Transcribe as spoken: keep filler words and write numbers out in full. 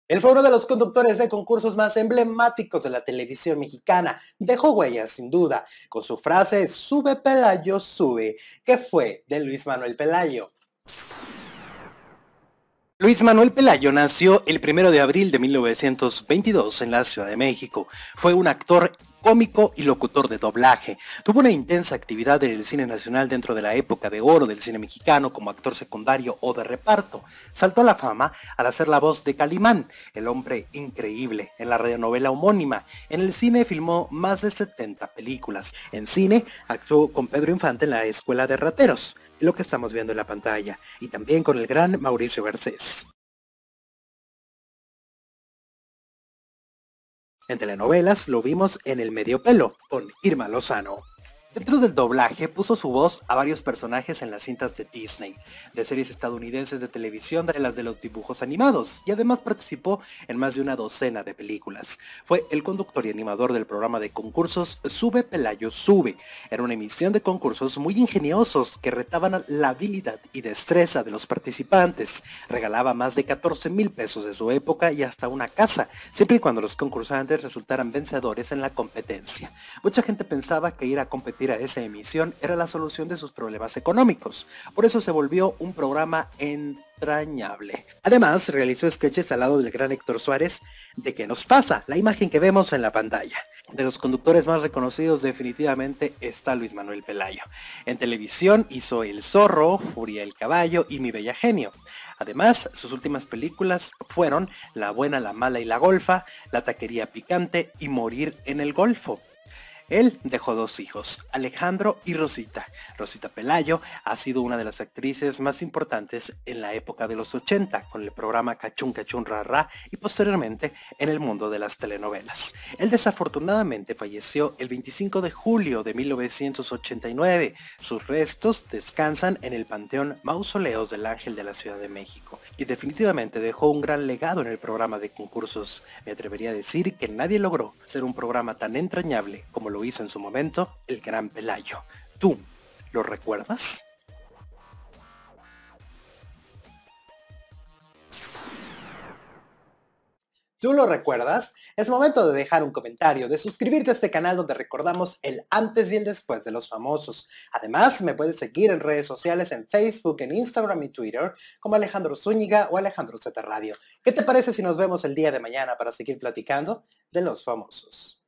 Él fue uno de los conductores de concursos más emblemáticos de la televisión mexicana. Dejó huellas, sin duda, con su frase "Sube Pelayo, sube", que fue de Luis Manuel Pelayo. Luis Manuel Pelayo nació el primero de abril de mil novecientos veintidós en la Ciudad de México. Fue un actor cómico y locutor de doblaje. Tuvo una intensa actividad en el cine nacional dentro de la época de oro del cine mexicano como actor secundario o de reparto. Saltó a la fama al hacer la voz de Calimán, el hombre increíble, en la radionovela homónima. En el cine filmó más de setenta películas. En cine actuó con Pedro Infante en La Escuela de Rateros, lo que estamos viendo en la pantalla, y también con el gran Mauricio Garcés. En telenovelas lo vimos en El Medio Pelo, con Irma Lozano. Dentro del doblaje puso su voz a varios personajes en las cintas de Disney, de series estadounidenses de televisión, de las de los dibujos animados, y además participó en más de una docena de películas. Fue el conductor y animador del programa de concursos Sube Pelayo Sube. Era una emisión de concursos muy ingeniosos que retaban la habilidad y destreza de los participantes. Regalaba más de catorce mil pesos de su época y hasta una casa, siempre y cuando los concursantes resultaran vencedores en la competencia. Mucha gente pensaba que ir a competir a esa emisión era la solución de sus problemas económicos. Por eso se volvió un programa entrañable. Además, realizó sketches al lado del gran Héctor Suárez de ¿Qué nos pasa?, la imagen que vemos en la pantalla. De los conductores más reconocidos definitivamente está Luis Manuel Pelayo. En televisión hizo El Zorro, Furia el Caballo y Mi Bella Genio. Además, sus últimas películas fueron La Buena, la Mala y la Golfa, La Taquería Picante y Morir en el Golfo. Él dejó dos hijos, Alejandro y Rosita. Rosita Pelayo ha sido una de las actrices más importantes en la época de los ochenta, con el programa Cachún Cachún Ra Ra y posteriormente en el mundo de las telenovelas. Él desafortunadamente falleció el veinticinco de julio de mil novecientos ochenta y nueve. Sus restos descansan en el Panteón Mausoleos del Ángel de la Ciudad de México. Y definitivamente dejó un gran legado en el programa de concursos. Me atrevería a decir que nadie logró ser un programa tan entrañable como lo hizo en su momento el gran Pelayo. ¿Tú lo recuerdas? ¿Tú lo recuerdas? Es momento de dejar un comentario, de suscribirte a este canal donde recordamos el antes y el después de los famosos. Además, me puedes seguir en redes sociales, en Facebook, en Instagram y Twitter, como Alejandro Zúñiga o Alejandro Z Radio. ¿Qué te parece si nos vemos el día de mañana para seguir platicando de los famosos?